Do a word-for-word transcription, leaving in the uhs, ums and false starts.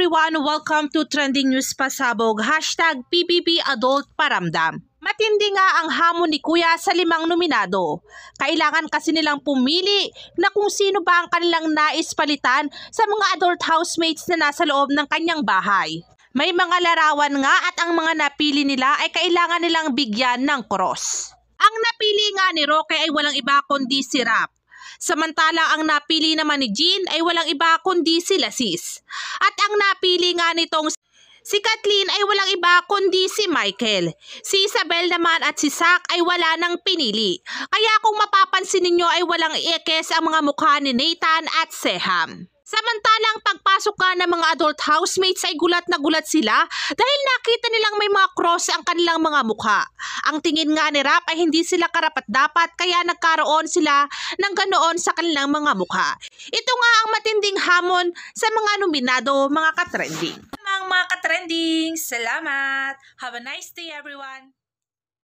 everyone! Welcome to Trending News Pasabog, hashtag P B B Adult Paramdam. Matindi nga ang hamon ni Kuya sa limang nominado. Kailangan kasi nilang pumili na kung sino ba ang kanilang nais palitan sa mga adult housemates na nasa loob ng kanyang bahay. May mga larawan nga at ang mga napili nila ay kailangan nilang bigyan ng cross. Ang napili nga ni Roque ay walang iba kundi si Rap. Samantala ang napili naman ni Jean ay walang iba kundi si Sis. At ang napili nga nitong si Kathleen ay walang iba kundi si Michael. Si Isabel naman at si Zach ay wala nang pinili. Kaya kung mapapansin ninyo ay walang ekes ang mga mukha ni Nathan at Seham. Samantalang pagpasok ka ng mga adult housemates ay gulat na gulat sila dahil nakita nilang may mga cross ang kanilang mga mukha. Ang tingin nga ni Rap ay hindi sila karapat-dapat kaya nagkaroon sila ng ganoon sa kanilang mga mukha. Ito nga ang matinding hamon sa mga nominado, mga katrending. Mga mga katrending, salamat! Have a nice day everyone!